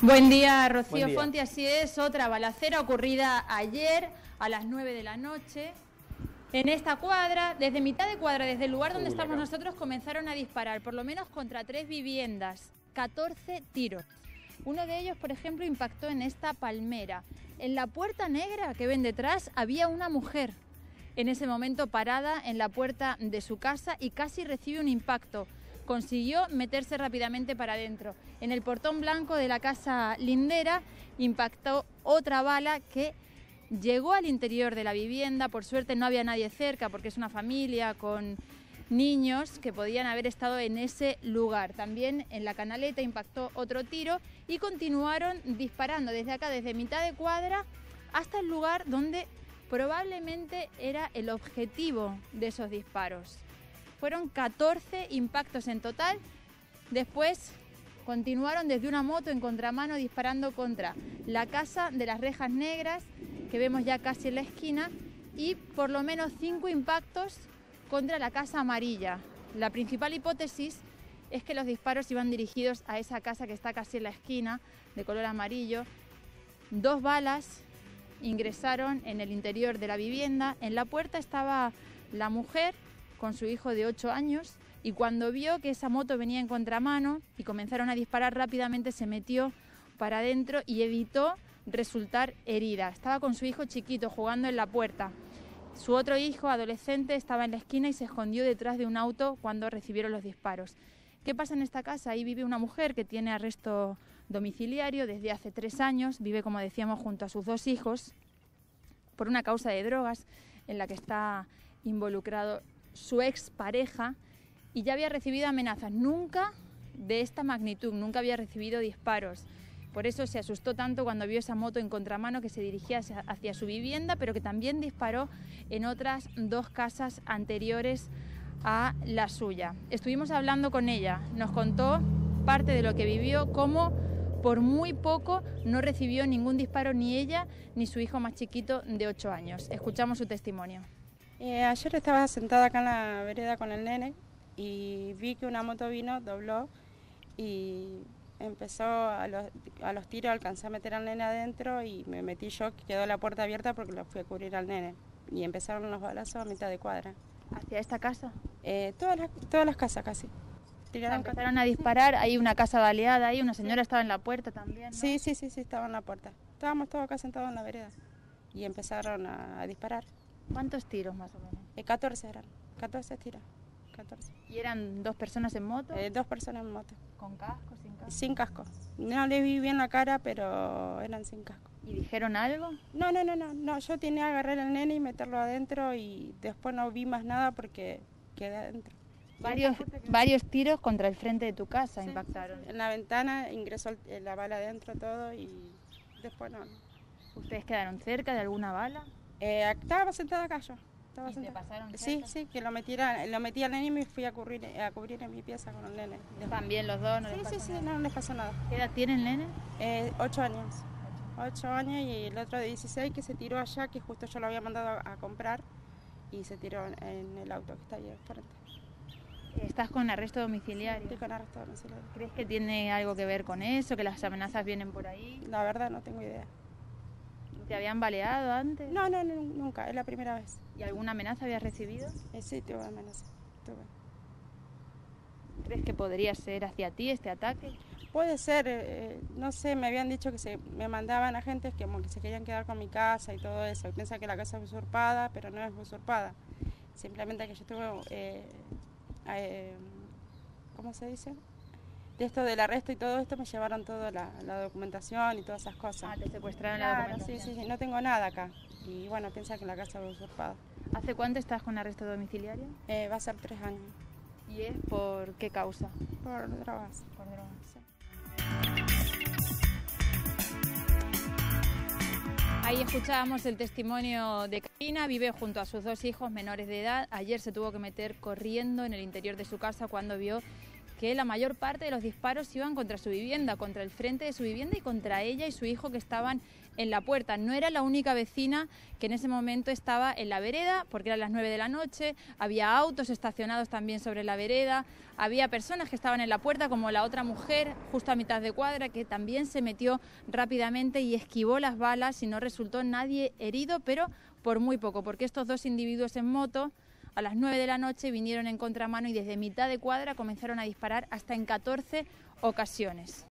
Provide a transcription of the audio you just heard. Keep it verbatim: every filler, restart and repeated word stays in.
Buen día, Rocío Buen día. Fonti. Así es, otra balacera ocurrida ayer a las nueve de la noche. En esta cuadra, desde mitad de cuadra, desde el lugar donde Uh, estamos la nosotros, comenzaron a disparar, por lo menos contra tres viviendas, catorce tiros. Uno de ellos, por ejemplo, impactó en esta palmera. En la puerta negra que ven detrás había una mujer, en ese momento parada en la puerta de su casa y casi recibe un impacto. Consiguió meterse rápidamente para adentro. En el portón blanco de la casa lindera impactó otra bala que llegó al interior de la vivienda. Por suerte no había nadie cerca porque es una familia con niños que podían haber estado en ese lugar. También en la canaleta impactó otro tiro y continuaron disparando desde acá, desde mitad de cuadra hasta el lugar donde probablemente era el objetivo de esos disparos. Fueron catorce impactos en total. Después continuaron desde una moto en contramano disparando contra la casa de las rejas negras, que vemos ya casi en la esquina, y por lo menos cinco impactos contra la casa amarilla. La principal hipótesis es que los disparos iban dirigidos a esa casa que está casi en la esquina, de color amarillo. Dos balas ingresaron en el interior de la vivienda. En la puerta estaba la mujer con su hijo de ocho años y cuando vio que esa moto venía en contramano y comenzaron a disparar rápidamente, se metió para adentro y evitó resultar herida. Estaba con su hijo chiquito jugando en la puerta. Su otro hijo, adolescente, estaba en la esquina y se escondió detrás de un auto cuando recibieron los disparos. ¿Qué pasa en esta casa? Ahí vive una mujer que tiene arresto domiciliario desde hace tres años, vive, como decíamos, junto a sus dos hijos por una causa de drogas en la que está involucrado su expareja y ya había recibido amenazas, nunca de esta magnitud, nunca había recibido disparos. Por eso se asustó tanto cuando vio esa moto en contramano que se dirigía hacia, hacia su vivienda, pero que también disparó en otras dos casas anteriores a la suya. Estuvimos hablando con ella, nos contó parte de lo que vivió, cómo por muy poco no recibió ningún disparo ni ella ni su hijo más chiquito de ocho años. Escuchamos su testimonio. Eh, ayer estaba sentada acá en la vereda con el nene y vi que una moto vino, dobló y empezó a los, a los tiros, alcancé a meter al nene adentro y me metí yo, que quedó la puerta abierta porque lo fui a cubrir al nene. Y empezaron los balazos a mitad de cuadra. ¿Hacia esta casa? Eh, todas, las, todas las casas casi. Tiraron, empezaron a disparar, hay una casa baleada ahí, una señora estaba en la puerta también, ¿no? Sí, sí, sí, sí, estaba en la puerta. Estábamos todos acá sentados en la vereda y empezaron a, a disparar. ¿Cuántos tiros más o menos? Eh, catorce eran, catorce tiros, catorce. ¿Y eran dos personas en moto? Eh, dos personas en moto. ¿Con casco, sin casco? Sin casco. No le vi bien la cara, pero eran sin casco. ¿Y dijeron algo? No, no, no, no, no. Yo tenía que agarrar al nene y meterlo adentro y después no vi más nada porque quedé adentro. Varios, varios tiros contra el frente de tu casa, sí, impactaron. En la ventana ingresó el, la bala adentro todo y después no. ¿Ustedes quedaron cerca de alguna bala? Eh, estaba sentada acá yo. Estaba ¿Y sentada. te pasaron Sí, cerca? sí, que lo metiera, lo metí al nene y me fui a cubrir, a cubrir en mi pieza con el nene. ¿Están bien los dos? ¿No Sí, les sí, pasó sí, nada? no, no les pasó nada. ¿Qué edad tiene el nene? Eh, ocho años. Ocho años y el otro de dieciséis que se tiró allá, que justo yo lo había mandado a, a comprar y se tiró en, en el auto que está ahí al frente. ¿Estás con arresto domiciliario? Estoy con arresto domiciliario. ¿Crees que tiene algo que ver con eso, que las amenazas vienen por ahí? La verdad no tengo idea. ¿Te habían baleado antes? No, no, no, nunca, es la primera vez. ¿Y alguna amenaza habías recibido? Eh, sí, tuve amenaza, tuve. ¿Crees que podría ser hacia ti este ataque? Puede ser, eh, no sé, me habían dicho que se, me mandaban agentes que como que se querían quedar con mi casa y todo eso. Y piensan que la casa es usurpada, pero no es usurpada. Simplemente que yo estuve, eh, eh, ¿cómo se dice? De esto del arresto y todo esto me llevaron toda la, la documentación y todas esas cosas. Ah, te secuestraron claro, la documentación. Sí, sí, sí, no tengo nada acá. Y bueno, piensan que la casa es usurpada. ¿Hace cuánto estás con arresto domiciliario? Eh, va a ser tres años. ¿Y es por qué causa? Por drogas. Por drogas. Sí. Ahí escuchábamos el testimonio de Karina, vive junto a sus dos hijos menores de edad. Ayer se tuvo que meter corriendo en el interior de su casa cuando vio que la mayor parte de los disparos iban contra su vivienda, contra el frente de su vivienda y contra ella y su hijo que estaban en la puerta. No era la única vecina que en ese momento estaba en la vereda, porque eran las nueve de la noche, había autos estacionados también sobre la vereda, había personas que estaban en la puerta, como la otra mujer, justo a mitad de cuadra, que también se metió rápidamente y esquivó las balas y no resultó nadie herido, pero por muy poco, porque estos dos individuos en moto a las nueve de la noche vinieron en contramano y desde mitad de cuadra comenzaron a disparar hasta en catorce ocasiones.